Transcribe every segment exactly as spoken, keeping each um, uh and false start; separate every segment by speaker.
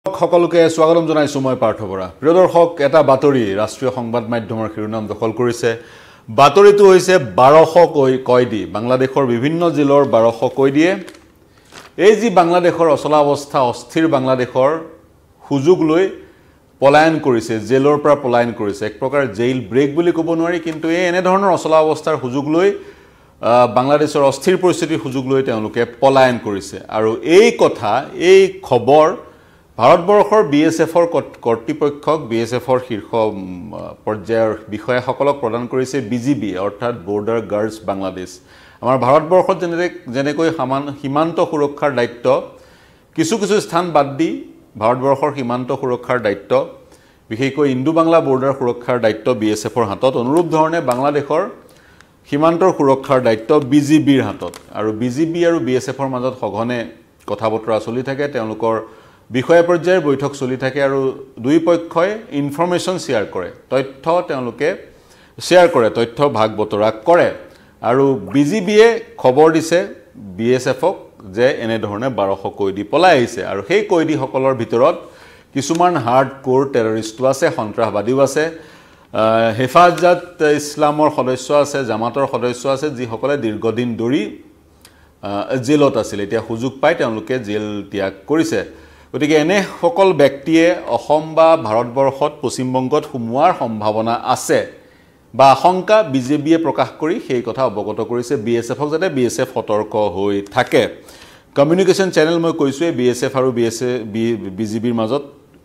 Speaker 1: সকলোকে স্বাগতম জনাইছো মই পাৰ্থ বৰা প্ৰিয় দৰ্শক এটা বাতৰি ৰাষ্ট্ৰীয় সংবাদ মাধ্যমৰ শিৰোনাম দখল কৰিছে বাতৰিটো হৈছে বাৰশ কয়দী বাংলাদেশৰ বিভিন্ন জিলাৰ বাৰশ কয়দীয়ে এই যি বাংলাদেশৰ অচলা অৱস্থা অস্থিৰ বাংলাদেশৰ সুযোগ লৈ পলায়ন কৰিছে জেলৰ পৰা পলায়ন কৰিছে এক প্ৰকাৰ জেইল ব্ৰেক বুলি ক'ব নোৱাৰি কিন্তু এই এনে ধৰণৰ অচলা অৱস্থাৰ সুযোগ লৈ বাংলাদেশৰ অস্থিৰ পৰিস্থিতিৰ সুযোগ লৈ তেওঁলোকে পলায়ন কৰিছে আৰু এই কথা এই খবৰ ভাৰতবৰ্ষৰ বিএছএফৰ কৰ্তৃপক্ষক বিএছএফৰ শীৰ্ষ পৰ্যায়ৰ বিষয়াসকলক প্ৰদান কৰিছে বিজিবি অৰ্থাৎ বৰ্ডাৰ গাৰ্ডছ বাংলাদেশ আমাৰ ভাৰতবৰ্ষত যেনে যেনেকৈ সীমান্ত সুৰক্ষাৰ দায়িত্ব কিছু কিছু স্থান বাদ দি ভাৰতবৰ্ষৰ সীমান্ত সুৰক্ষাৰ দায়িত্ব বিশেষকৈ ইণ্ডো বাংলা বৰ্ডাৰ সুৰক্ষাৰ দায়িত্ব বিএছএফৰ হাতত অনুৰূপ ধৰণে বাংলাদেশৰ সীমান্তৰ সুৰক্ষাৰ দায়িত্ব বিজিবিৰ হাতত আৰু বিজিবি আৰু বিএছএফৰ মাজত সঘনে কথা বতৰা চলি থাকে তেওঁলোকৰ বিষয় পৰ্যায়ৰ বৈঠক চলি থাকে আৰু দুই পক্ষই ইনফৰমেশন শেয়াৰ কৰে তথ্য তেওঁলোকে শেয়াৰ কৰে তথ্য ভাগ বতৰা কৰে আৰু বিজিবিয়ে খবৰ দিছে বিএছএফক যে এনে ধৰণে বাৰশ কয়দী পলাই আহিছে আৰু সেই কয়দীসকলৰ ভিতৰত কিছুমান হাৰ্ড কোৰ টেৰৰিষ্ট আছে সন্ত্ৰাসবাদীও আছে হেফাজত ইছলামৰ সদস্য আছে জামাতৰ সদস্য আছে যিসকলে দীৰ্ঘদিন ধৰি জেলত আছিল এতিয়া সুযোগ পাই তেওঁলোকে জেল ত্যাগ কৰিছে গতিকে এনে সকল ব্যক্তিয়ে অসম বা ভাৰতবৰ্ষত পশ্চিমবংগত সোমোৱাৰ সম্ভাৱনা আছে বা আশংকা বিজেপিয়ে প্ৰকাশ কৰি সেই কথা অৱগত কৰিছে বিএছএফক যাতে বিএছএফ সতৰ্ক হৈ থাকে কমিউনিকেশ্যন চেনেল মই কৈছো বিএছএফ আৰু বিএছএফ বিজেপিৰ মাজত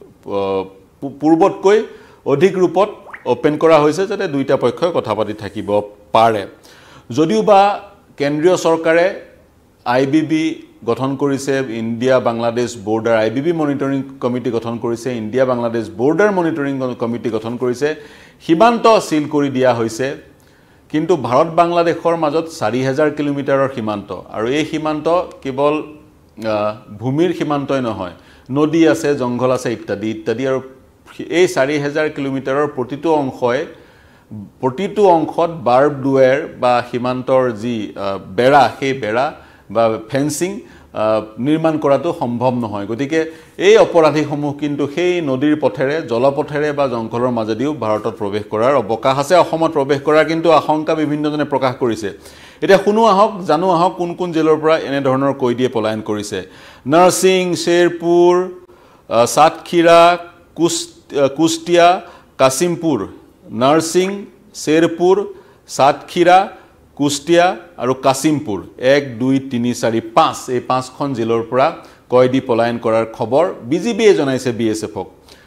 Speaker 1: পূৰ্বতকৈ অধিক ৰূপত ওপেন কৰা হৈছে যাতে দুইটা পক্ষই কথা পাতি থাকিব পাৰে যদিও বা কেন্দ্ৰীয় চৰকাৰে আইবিবি গঠন কৰিছে India Bangladesh border IBB monitoring committee গঠন কৰিছে India Bangladesh border monitoring committee গঠন কৰিছে সীমান্ত সিল কৰি দিয়া হৈছে কিন্তু ভাৰত বাংলাদেশৰ মাজত চাৰি হাজাৰ কিলোমিটাৰৰ সীমান্ত আৰু এই সীমান্ত কেৱল ভূমিৰ সীমান্তই নহয় নদী আছে জংঘল আছে ইত্যাদি ইত্যাদি আৰু এই চাৰি হাজাৰ কিলোমিটাৰৰ প্ৰতিটো অংশই প্ৰতিটো অংশত বাৰ্ব ডুৱেৰ বা সীমান্তৰ যি বেৰা সেই বেৰা বা ফেন্সিং নিৰ্মাণ কৰাটো সম্ভৱ নহয় গতিকে এই অপৰাধীসমূহ কিন্তু সেই নদীৰ পথেৰে জলপথেৰে বা জংঘলৰ মাজেদিও ভাৰতত প্ৰৱেশ কৰাৰ অৱকাশ আছে অসমত প্ৰৱেশ কৰাৰ কিন্তু আশংকা বিভিন্নজনে প্ৰকাশ কৰিছে এতিয়া শুনো আহক জানো আহক কোন কোন জেলৰ পৰা এনে ধৰণৰ কয়দীয়ে পলায়ন কৰিছে নাৰ্ছিং শেৰপুৰ সাতখিৰা কুষ্টিয়া কাছিমপুৰ নাৰ্ছিং শেৰপুৰ সাতখিৰা কুষ্টিয়া আৰু কাছিমপুৰ এক দুই তিনি চাৰি পাঁচ এই পাঁচখন জিলাৰ পৰা কয়দী পলায়ন কৰাৰ খবৰ বিজিবিয়ে জনাইছে বিএছএফক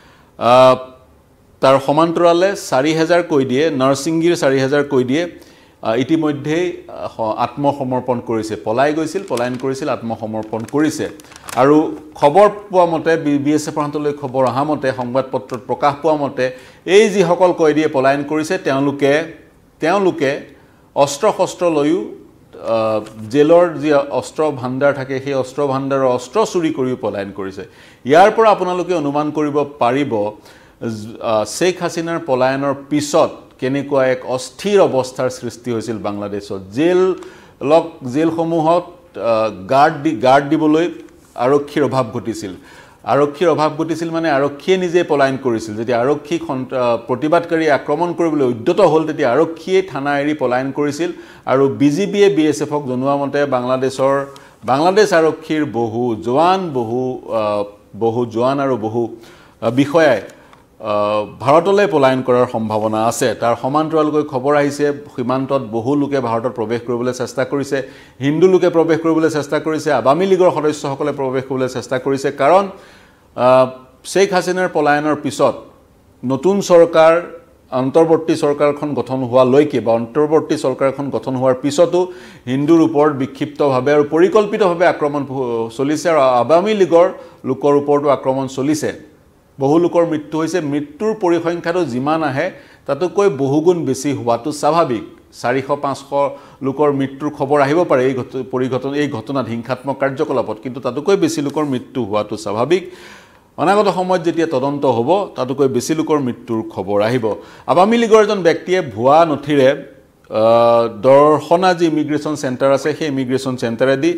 Speaker 1: তাৰ সমান্তৰালে চাৰি হাজাৰ কয়দীয়ে নাৰ্ছিংগিৰ চাৰি হাজাৰ কয়দীয়ে ইতিমধ্যে আত্মসমৰ্পণ কৰিছে পলাই গৈছিল পলায়ন কৰিছিল আত্মসমৰ্পণ কৰিছে আৰু খবৰ পোৱা মতে বিএছএফৰ হাতলৈ খবৰ অহা মতে সংবাদপত্ৰত প্ৰকাশ পোৱা মতে এই যি সকল কয়দীয়ে পলায়ন কৰিছে তেওঁলোকে তেওঁলোকে অস্ত্ৰ শস্ত্ৰ লৈও জেলৰ যি অস্ত্ৰ ভাণ্ডাৰ থাকে সেই অস্ত্ৰ ভাণ্ডাৰৰ অস্ত্ৰ চুৰি কৰি পলায়ন কৰিছে ইয়াৰ পৰা আপোনালোকে অনুমান কৰিব পাৰিব শেখ হাসিনাৰ পলায়নৰ পিছত কেনেকুৱা এক অস্থিৰ অৱস্থাৰ সৃষ্টি হৈছিল বাংলাদেশত জেল লক জেলসমূহত গাৰ্ড গাৰ্ড দিবলৈ আৰক্ষীৰ অভাৱ ঘটিছিল আৰক্ষীৰ অভাৱ ঘটিছিল মানে আৰক্ষীয়ে নিজে পলায়ন কৰিছিল যেতিয়া আৰক্ষী প্ৰতিবাদকাৰী আক্ৰমণ কৰিবলৈ উদ্যত হ'ল তেতিয়া আৰক্ষীয়ে থানা এৰি পলায়ন কৰিছিল আৰু বিজিবিয়ে বিএছএফক জনোৱা মতে বাংলাদেশৰ বাংলাদেশ আৰক্ষীৰ বহু জোৱান বহু বহু জোৱান আৰু বহু বিষয়াই ভাৰতলৈ পলায়ন কৰাৰ সম্ভাৱনা আছে তাৰ সমান্তৰালকৈ খবৰ আহিছে সীমান্তত বহু লোকে ভাৰতত প্ৰৱেশ কৰিবলৈ চেষ্টা কৰিছে হিন্দু লোকে প্ৰৱেশ কৰিবলৈ চেষ্টা কৰিছে আৱামী লীগৰ সদস্যসকলে প্ৰৱেশ কৰিবলৈ চেষ্টা কৰিছে কাৰণ শেখ হাসিনাৰ পলায়নৰ পিছত নতুন চৰকাৰ অন্তৰ্বৰ্তী চৰকাৰখন গঠন হোৱালৈকে বা অন্তৰ্বৰ্তী চৰকাৰখন গঠন হোৱাৰ পিছতো হিন্দুৰ ওপৰত বিক্ষিপ্তভাৱে আৰু পৰিকল্পিতভাৱে আক্ৰমণ চলিছে আৰু আৱামী লীগৰ লোকৰ ওপৰতো আক্ৰমণ চলিছে বহু লোকৰ মৃত্যু হৈছে মৃত্যুৰ পৰিসংখ্যাটো যিমান আহে তাতকৈ বহুগুণ বেছি হোৱাটো স্বাভাৱিক চাৰিশ পাঁচশ লোকৰ মৃত্যুৰ খবৰ আহিব পাৰে এই পৰিঘটনা এই ঘটনাত হিংসাত্মক কাৰ্যকলাপত কিন্তু তাতকৈ বেছি লোকৰ মৃত্যু হোৱাটো স্বাভাৱিক অনাগত সময়ত যেতিয়া তদন্ত হ'ব তাতকৈ বেছি লোকৰ মৃত্যুৰ খবৰ আহিব আৱামী লীগৰ এজন ব্যক্তিয়ে ভুৱা নথিৰে দৰ্শনা যি ইমিগ্ৰেশ্যন চেণ্টাৰ আছে সেই ইমিগ্ৰেশ্যন চেণ্টাৰেদি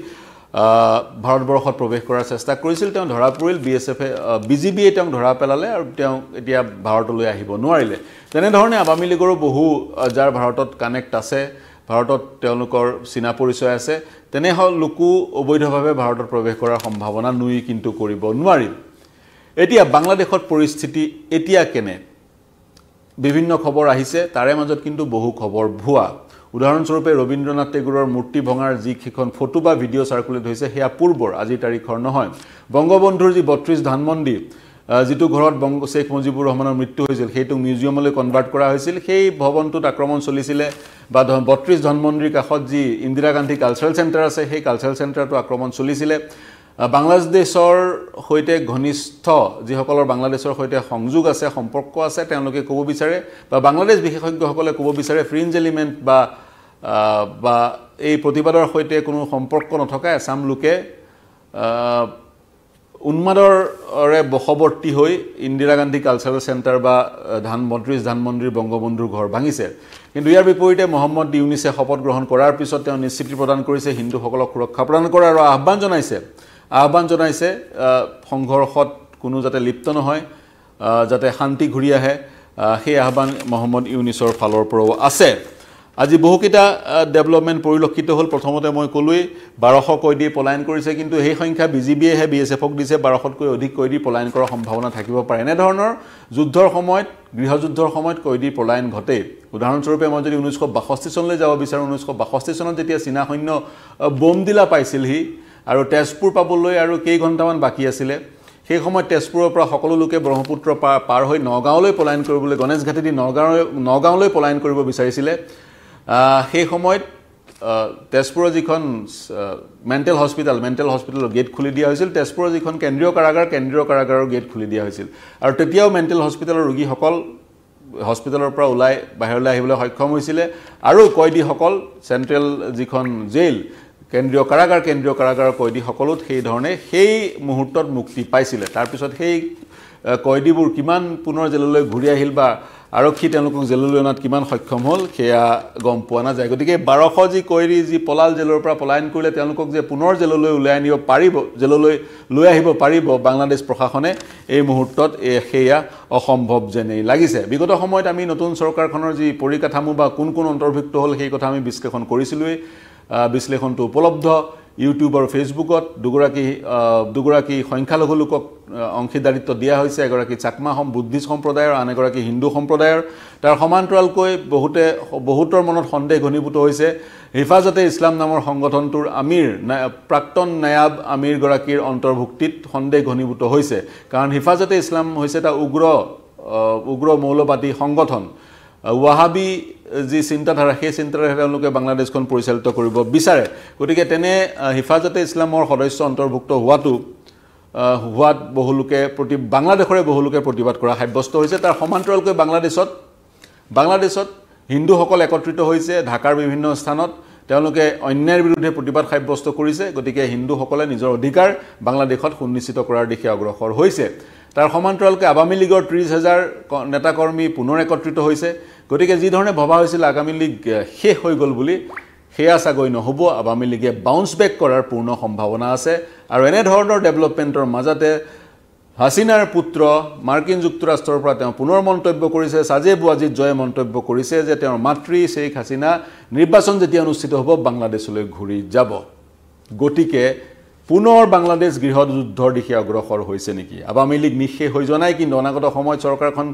Speaker 1: ভাৰতবৰ্ষত প্ৰৱেশ কৰাৰ চেষ্টা কৰিছিল তেওঁ ধৰা পৰিল বিএছএফে বিজিবিয়ে তেওঁক ধৰা পেলালে আৰু তেওঁ এতিয়া ভাৰতলৈ আহিব নোৱাৰিলে তেনে ধৰণে আৱামী লীগৰো বহু যাৰ ভাৰতত কানেক্ট আছে ভাৰতত তেওঁলোকৰ চিনা পৰিচয় আছে তেনে লোকো অবৈধভাৱে ভাৰতত প্ৰৱেশ কৰাৰ সম্ভাৱনা নুই কিন্তু কৰিব নোৱাৰিল এতিয়া বাংলাদেশত পৰিস্থিতি এতিয়া কেনে বিভিন্ন খবৰ আহিছে তাৰে মাজত কিন্তু বহু খবৰ ভুৱা উদাহৰণস্বৰূপে ৰবীন্দ্ৰনাথ টেগোৰৰ মূৰ্তি ভঙাৰ যি খন ফটো বা ভিডিঅ' সাৰ্কুলেট হৈছে হেয়া পূৰ্বৰ আজি তাৰিখৰ নহয় বঙ্গবন্ধুৰ যি বত্ৰিশ ধানমন্দিৰ যেটো ঘৰত বঙ্গ শেখ মুজিবুৰ ৰহমানৰ মৃত্যু হৈছিল সেইটো মিউজিয়ামলৈ কনভাৰ্ট কৰা হৈছিল সেই ভৱনটোত আক্ৰমণ চলিছিল বা বত্ৰিশ ধানমন্দিৰ কাষত যি ইন্দিৰা গান্ধী কালচাৰেল চেণ্টাৰ আছে সেই কালচাৰেল চেণ্টাৰটো আক্ৰমণ চলিছিল বাংলাদেশৰ হৈতে ঘনিষ্ঠ যিসকলৰ বাংলাদেশৰ হৈতে সংযোগ আছে সম্পৰ্ক আছে তেওঁলোকে ক'ব বিচাৰে বা বাংলাদেশ বিশেষজ্ঞসকলে ক'ব বিচাৰে ফ্ৰিঞ্জ এলিমেন্ট বা বা এই প্ৰতিবাদৰ হৈতে কোনো সম্পৰ্ক নথকা আসাম লোকে উন্মাদৰে বশৱৰ্তী হৈ ইন্দিৰা গান্ধী কালচাৰেল চেণ্টাৰ বা ধান বত্ৰিশ ধানমন্দিৰ বঙ্গবন্ধুৰ ঘৰ ভাঙিছে কিন্তু ইয়াৰ বিপৰীতে মোহাম্মদ ইউনিছে শপত গ্ৰহণ কৰাৰ পিছত তেওঁ নিশ্চিতি প্ৰদান কৰিছে হিন্দুসকলক সুৰক্ষা প্ৰদান কৰাৰ আৰু আহ্বান জনাইছে আহ্বান জনাইছে সংঘৰ্ষত কোনো যাতে লিপ্ত নহয় যাতে শান্তি ঘূৰি আহে সেই আহ্বান মোহাম্মদ ইউনিছৰ ফালৰ পৰাও আছে আজি বহুকিটা ডেভেলপমেন্ট পৰিলক্ষিত হ'ল প্ৰথমতে মই কলোই বাৰশ কয়দী পলায়ন কৰিছে কিন্তু সেই সংখ্যা বিজিবিয়েহে বিএছএফক দিছে বাৰশতকৈ অধিক কয়দী পলায়ন কৰাৰ সম্ভাৱনা থাকিব পাৰে এনে ধৰণৰ যুদ্ধৰ সময়ত গৃহযুদ্ধৰ সময়ত কয়দী পলায়ন ঘটে উদাহৰণস্বৰূপে মই যদি ঊনৈছশ বাষষ্ঠি চনলৈ যাব বিচাৰো ঊনৈছশ বাষষ্ঠি চনত যেতিয়া চীনা সৈন্য বোম দিলা পাইছিলহি আৰু তেজপুৰ পাবলৈ আৰু কেই ঘণ্টামান বাকি আছিল সেই সময়ত তেজপুৰৰ পৰা সকলো লোকে ব্ৰহ্মপুত্ৰ পাৰ হৈ নগাঁৱলৈ পলায়ন কৰিবলৈ গণেশঘাটি দি নগাঁও নগাঁৱলৈ পলায়ন কৰিব বিচাৰিছিল সেই সময়ত তেজপুৰৰ যিখন মেণ্টেল হস্পিটেল মেণ্টেল হস্পিটেলৰ গেট খুলি দিয়া হৈছিল তেজপুৰৰ যিখন কেন্দ্ৰীয় কাৰাগাৰ কেন্দ্ৰীয় কাৰাগাৰৰ গেট খুলি দিয়া হৈছিল আৰু তেতিয়াও মেণ্টেল হস্পিটেলৰ ৰোগীসকল হস্পিটেলৰ পৰা ওলাই বাহিৰলৈ আহিবলৈ সক্ষম হৈছিল আৰু কয়দীসকল চেণ্ট্ৰেল যিখন জেইল কেন্দ্ৰীয় কাৰাগাৰ কেন্দ্ৰীয় কাৰাগাৰৰ কয়দীসকলত সেই ধৰণে সেই মুহূৰ্তত মুক্তি পাইছিল তাৰ পিছত সেই কয়দীবোৰ কিমান পুনৰ জেললৈ ঘূৰি আহিল বা আৰক্ষী তেওঁলোকক জেললৈ অনাত কিমান সক্ষম হ'ল সেয়া গম পোৱা নাযায় গতিকে বাৰশ যি কয়দী যি পলাল জেলৰ পৰা পলায়ন কৰিলে তেওঁলোকক যে পুনৰ জেললৈ উলাই আনিব পাৰিব জেললৈ লৈ আহিব পাৰিব বাংলাদেশ প্ৰশাসনে এই মুহূৰ্তত সেয়া অসম্ভৱ যেনেই লাগিছে বিগত সময়ত আমি নতুন চৰকাৰখনৰ যি পৰিকাঠামো বা কোন কোন অন্তৰ্ভুক্ত হ'ল সেই কথা আমি বিশ্লেষণ কৰিছিলোই বিশ্লেষণটো উপলব্ধ ইউটিউব আৰু ফেচবুকত দুগৰাকী দুগৰাকী সংখ্যালঘু লোকক অংশীদাৰিত্ব দিয়া হৈছে এগৰাকী চাকমা হম বুদ্ধিষ্ট সম্প্ৰদায়ৰ আন এগৰাকী হিন্দু সম্প্ৰদায়ৰ তাৰ সমান্তৰালকৈ বহুতে বহুতৰ মনত সন্দেহ ঘনীভূত হৈছে হিফাজতে ইছলাম নামৰ সংগঠনটোৰ আমিৰ প্ৰাক্তন নায়াব আমিৰ গৰাকীৰ অন্তৰ্ভুক্তিত সন্দেহ ঘনীভূত হৈছে কাৰণ হিফাজতে ইছলাম হৈছে এটা উগ্ৰ উগ্ৰ মৌলবাদী সংগঠন ওয়াহাবি যি চিন্তাধাৰা সেই চিন্তাধাৰা তেওঁলোকে বাংলাদেশখন পৰিচালিত কৰিব বিচাৰে গতিকে তেনে হিফাজতে ইছলামৰ সদস্য অন্তৰ্ভুক্ত হোৱাটো হোৱাত বহুলোকে প্ৰতি বাংলাদেশৰে বহুলোকে প্ৰতিবাদ কৰা সাব্যস্ত হৈছে তাৰ সমান্তৰালকৈ বাংলাদেশত বাংলাদেশত হিন্দুসকল একত্ৰিত হৈছে ঢাকাৰ বিভিন্ন স্থানত তেওঁলোকে অন্যায়ৰ বিৰুদ্ধে প্ৰতিবাদ সাব্যস্ত কৰিছে গতিকে হিন্দুসকলে নিজৰ অধিকাৰ বাংলাদেশত সুনিশ্চিত কৰাৰ দিশে অগ্ৰসৰ হৈছে তাৰ সমান্তৰালকৈ আৱামী লীগৰ ত্ৰিশ হাজাৰ নেতাকৰ্মী পুনৰ একত্ৰিত হৈছে গতিকে যি ধৰণে ভবা হৈছিল আগামী লীগ শেষ হৈ গ'ল বুলি সেয়া চাগৈ নহ'ব আৱামী লীগে বাউন্স বেক কৰাৰ পূৰ্ণ সম্ভাৱনা আছে আৰু এনে ধৰণৰ ডেভেলপমেণ্টৰ মাজতে হাসিনাৰ পুত্ৰ মাৰ্কিন যুক্তৰাষ্ট্ৰৰ পৰা তেওঁ পুনৰ মন্তব্য কৰিছে সাজে বুৱাজিত জয়ে মন্তব্য কৰিছে যে তেওঁৰ মাতৃ শেখ হাসিনা নিৰ্বাচন যেতিয়া অনুষ্ঠিত হ'ব বাংলাদেশলৈ ঘূৰি যাব গতিকে পুনৰ বাংলাদেশ গৃহযুদ্ধৰ দিশে অগ্ৰসৰ হৈছে নেকি আৱামী লীগ নিঃশেষ হৈ যোৱা নাই কিন্তু অনাগত সময়ত চৰকাৰখন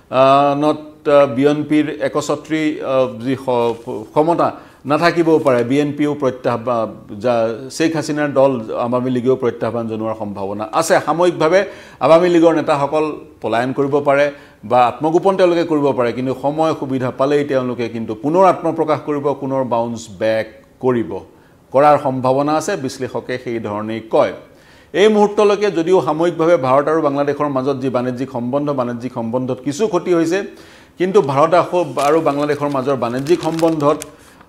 Speaker 1: নত বিএনপিৰ একছত্ৰী যি ক্ষমতা নাথাকিবও পাৰে বিএনপিও প্ৰত্যাহ্বান শেখ হাসিনাৰ দল আৱামী লীগেও প্ৰত্যাহ্বান জনোৱাৰ সম্ভাৱনা আছে সাময়িকভাৱে আৱামী লীগৰ নেতাসকল পলায়ন কৰিব পাৰে বা আত্মগোপন তেওঁলোকে কৰিব পাৰে কিন্তু সময় সুবিধা পালেই তেওঁলোকে কিন্তু পুনৰ আত্মপ্ৰকাশ কৰিব পুনৰ বাউন্স বেক কৰিব কৰাৰ সম্ভাৱনা আছে বিশ্লেষকে সেই ধৰণেই কয় এই মুহূৰ্তলৈকে যদিও সাময়িকভাৱে ভাৰত আৰু বাংলাদেশৰ মাজত যি বাণিজ্যিক সম্বন্ধ বাণিজ্যিক সম্বন্ধত কিছু ক্ষতি হৈছে কিন্তু ভাৰত আৰু বাংলাদেশৰ মাজৰ বাণিজ্যিক সম্বন্ধত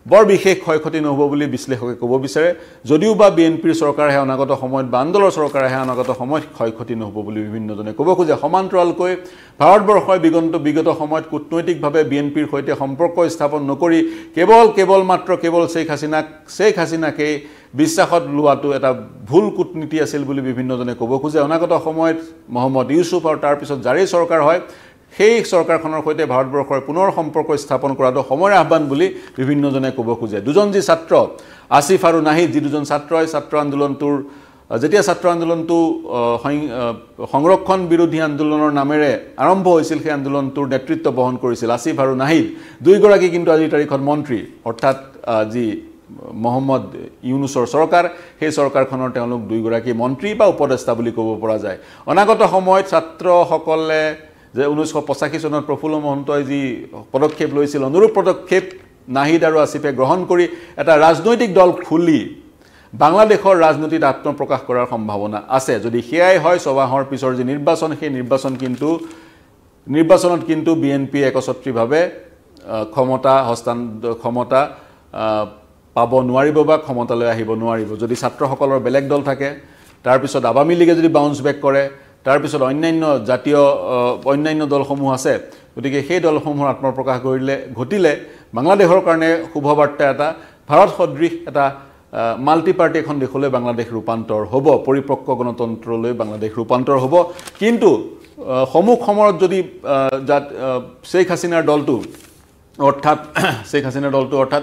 Speaker 1: বৰ বিশেষ ক্ষয়ক্ষতি নহব বুলি বিশ্লেষকে ক'ব বিচাৰে যদিও বা বিএনপিৰ চৰকাৰ হে অনাগত সময়ত বা আন্দোলনৰ চৰকাৰ হে অনাগত সময়ত ক্ষয়ক্ষতি নহব বুলি বিভিন্নজনে ক'ব খোজে সমান্তৰালকৈ ভাৰতবৰ্ষই বিগত বিগত সময়ত কূটনৈতিকভাৱে বিএনপিৰ সৈতে সম্পৰ্ক স্থাপন নকৰি কেৱল কেৱল মাত্ৰ কেৱল শেখ হাসিনাক শেখ হাসিনাকে বিশ্বাসত লোৱাটো এটা ভুল কূটনীতি আছিল বুলি বিভিন্নজনে ক'ব খোজে অনাগত সময়ত মোহাম্মদ ইউসুফ আৰু তাৰ পিছত জাৰি চৰকাৰ হয় সেই চৰকাৰখনৰ সৈতে ভাৰতবৰ্ষৰ পুনৰ সম্পৰ্ক স্থাপন কৰাটো সময়ৰ আহ্বান বুলি বিভিন্নজনে ক'ব খোজে দুজন যি ছাত্ৰ আসিফ আৰু নাহিদ যি দুজন ছাত্ৰই ছাত্ৰ আন্দোলনটোৰ যেতিয়া ছাত্ৰ আন্দোলনটো সংৰক্ষণ বিৰোধী আন্দোলনৰ নামেৰে আৰম্ভ হৈছিল সেই আন্দোলনটোৰ নেতৃত্ব বহন কৰিছিল আসিফ আৰু নাহিদ দুইগৰাকী কিন্তু আজিৰ তাৰিখত মন্ত্ৰী অৰ্থাৎ যি মোহাম্মদ ইউনুছৰ চৰকাৰ সেই চৰকাৰখনৰ তেওঁলোক দুইগৰাকী মন্ত্ৰী বা উপদেষ্টা বুলি ক'ব পৰা যায় অনাগত সময়ত ছাত্ৰসকলে যে ঊনৈছশ পঁচাশী চনত প্ৰফুল্ল মহন্তই যি পদক্ষেপ লৈছিল অনুৰূপ পদক্ষেপ নাহিদ আৰু আসিফে গ্ৰহণ কৰি এটা ৰাজনৈতিক দল খুলি বাংলাদেশৰ ৰাজনীতিত আত্মপ্ৰকাশ কৰাৰ সম্ভাৱনা আছে যদি হেয়াই হয় সবাহৰ পিছৰ যি নিৰ্বাচন সেই নিৰ্বাচন কিন্তু নিৰ্বাচনত কিন্তু বিএনপি একছত্ৰীভাৱে ক্ষমতা হস্তান্তৰ ক্ষমতা পাব নোৱাৰিব বা ক্ষমতালৈ আহিব নোৱাৰিব যদি ছাত্ৰসকলৰ বেলেগ দল থাকে তাৰ পিছত আৱামী লীগে যদি বাউন্স বেক কৰে তাৰ পিছত অন্যান্য জাতীয় অন্যান্য দলসমূহ আছে গতিকে সেই দলসমূহৰ আত্মপ্ৰকাশ কৰিলে ঘটিলে বাংলাদেশৰ কাৰণে শুভবাৰ্তা এটা ভাৰত সদৃশ এটা মাল্টি পাৰ্টি এখন দেশলৈ বাংলাদেশ ৰূপান্তৰ হ'ব পৰিপক্ক গণতন্ত্ৰলৈ বাংলাদেশ ৰূপান্তৰ হ'ব কিন্তু সমুখ সময়ত যদি শেখ হাসিনাৰ দলটো অৰ্থাৎ শেখ হাসিনাৰ দলটো অৰ্থাৎ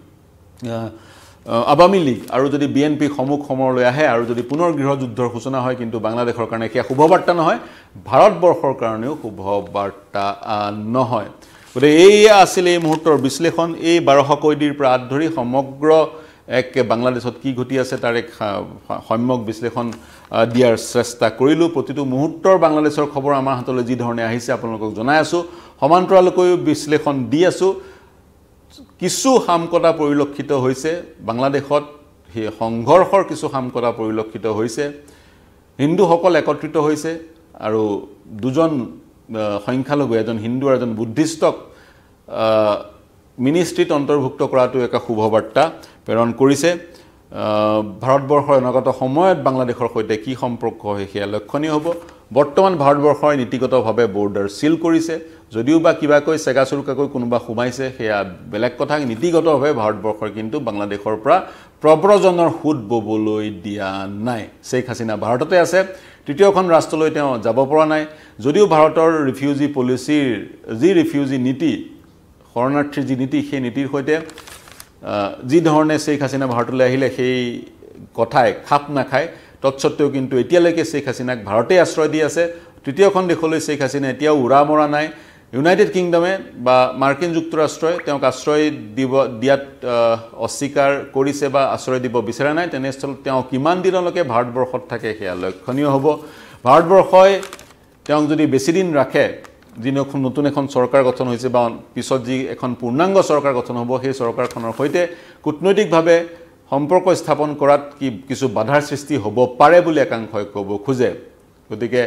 Speaker 1: আৱামী লীগ আৰু যদি বিএনপি সমুখ সময়লৈ আহে আৰু যদি পুনৰ গৃহযুদ্ধৰ সূচনা হয় কিন্তু বাংলাদেশৰ কাৰণে কি শুভবাৰ্তা নহয় ভাৰতবৰ্ষৰ কাৰণেও শুভবাৰ্তা নহয় গতিকে এই আছিল এই মুহূৰ্তৰ বিশ্লেষণ এই বাৰশ কৈদিৰ পৰা আদ ধৰি সমগ্ৰ এক বাংলাদেশত কি ঘটি আছে তাৰ এক সম্যক বিশ্লেষণ দিয়াৰ চেষ্টা কৰিলো প্ৰতিটো মুহূৰ্তৰ বাংলাদেশৰ খবৰ আমাৰ হাতলৈ যি ধৰণে আহিছে আপোনালোকক জনাই আছো সমান্তৰালকৈ বিশ্লেষণ দি আছো কিছু হামকটা পৰিলক্ষিত হৈছে বাংলাদেশত হে সংঘৰ্ষৰ কিছু হামকটা পৰিলক্ষিত হৈছে হিন্দুসকল একত্ৰিত হৈছে আৰু দুজন সংখ্যালঘু এজন হিন্দু আৰু এজন বুদ্ধিষ্টক মিনিষ্ট্ৰীত অন্তৰ্ভুক্ত কৰাটো এক শুভবাৰ্তা প্ৰেৰণ কৰিছে ভাৰতবৰ্ষৰ অনাগত সময়ত বাংলাদেশৰ সৈতে কি সম্পৰ্ক হয় সেয়া লক্ষণীয় হ'ব বৰ্তমান ভাৰতবৰ্ষৰ নীতিগতভাৱে বৰ্ডাৰ সিল কৰিছে যদিও বা কিবাকৈ সেগাচুৰকাকৈ কোনোবা সোমাইছে সেয়া বেলেগ কথা নীতিগতভাৱে ভাৰতবৰ্ষৰ কিন্তু বাংলাদেশৰ পৰা প্ৰব্ৰজনৰ হুদ ববলৈ দিয়া নাই শেখ হাসিনা ভাৰততে আছে তৃতীয়খন ৰাষ্ট্ৰলৈ তেওঁ যাব পৰা নাই যদিও ভাৰতৰ ৰিফিউজি পলিচিৰ যি ৰিফিউজি নীতি শৰণাৰ্থীৰ যি নীতি সেই নীতিৰ সৈতে যি ধৰণে শেখ হাসিনা ভাৰতলৈ আহিলে সেই কথাই খাপ নাখায় তৎসত্ত্বেও কিন্তু এতিয়ালৈকে শেখ হাসিনাক ভাৰতে আশ্ৰয় দি আছে তৃতীয়খন দেশলৈ শেখ হাসিনা এতিয়াও উৰা মৰা নাই ইউনাইটেড কিংডমে বা মাৰ্কিন যুক্তৰাষ্ট্ৰই তেওঁক আশ্ৰয় দিব দিয়াত অস্বীকাৰ কৰিছে বা আশ্ৰয় দিব বিচৰা নাই তেনেস্থলত তেওঁ কিমান দিনলৈকে ভাৰতবৰ্ষত থাকে সেয়া লক্ষণীয় হ'ব ভাৰতবৰ্ষই তেওঁক যদি বেছি দিন ৰাখে যিখন নতুন এখন চৰকাৰ গঠন হৈছে বা পিছত যি এখন পূৰ্ণাংগ চৰকাৰ গঠন হ'ব সেই চৰকাৰখনৰ সৈতে কূটনৈতিকভাৱে সম্পৰ্ক স্থাপন কৰাত কি কিছু বাধাৰ সৃষ্টি হ'ব পাৰে বুলি একাংশই ক'ব খোজে গতিকে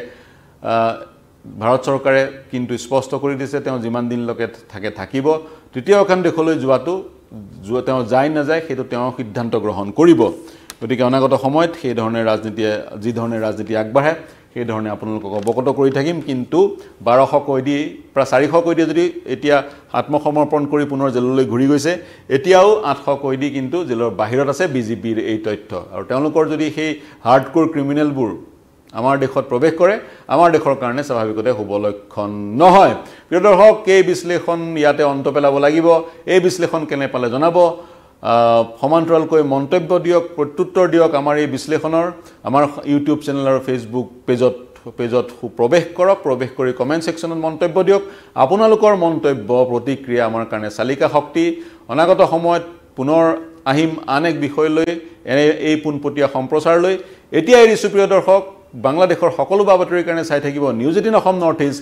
Speaker 1: ভাৰত চৰকাৰে কিন্তু স্পষ্ট কৰি দিছে তেওঁ যিমান দিনলৈকে থাকে থাকিব তৃতীয়খন দেশলৈ যোৱাটো তেওঁ যায় নাযায় সেইটো তেওঁ সিদ্ধান্ত গ্ৰহণ কৰিব গতিকে অনাগত সময়ত সেই ধৰণৰ ৰাজনীতিয়ে যি ধৰণৰ ৰাজনীতি আগবাঢ়ে সেই ধৰণে আপোনালোকক অৱগত কৰি থাকিম কিন্তু বাৰশ কৈদি প্ৰায় চাৰিশ কৈদি যদি এতিয়া আত্মসমৰ্পণ কৰি পুনৰ জেললৈ ঘূৰি গৈছে এতিয়াও আঠশ কৈদি কিন্তু জেলৰ বাহিৰত আছে বিজেপিৰ এই তথ্য আৰু তেওঁলোকৰ যদি সেই হাৰ্ডকোৰ ক্ৰিমিনেলবোৰ আমাৰ দেশত প্ৰৱেশ কৰে আমাৰ দেশৰ কাৰণে স্বাভাৱিকতে শুভ লক্ষণ নহয় প্ৰিয় দৰ্শক এই বিশ্লেষণ ইয়াতে অন্ত পেলাব লাগিব এই বিশ্লেষণ কেনে পালে জনাব সমান্তৰালকৈ মন্তব্য দিয়ক প্ৰত্যুত্তৰ দিয়ক আমাৰ এই বিশ্লেষণৰ আমাৰ ইউটিউব চেনেল আৰু ফেচবুক পেজত পেজত প্ৰৱেশ কৰক প্ৰৱেশ কৰি কমেন্ট সেকশনত মন্তব্য দিয়ক আপোনালোকৰ মন্তব্য প্ৰতিক্ৰিয়া আমাৰ কাৰণে চালিকা শক্তি অনাগত সময়ত পুনৰ আহিম আন এক বিষয়লৈ এই পুনপটীয়া সম্প্ৰচাৰলৈ এতিয়া এৰিছো প্ৰিয় দৰ্শক বাংলাদেশৰ সকলো বাতৰিৰ কাৰণে চাই থাকিব news eighteen Assam north east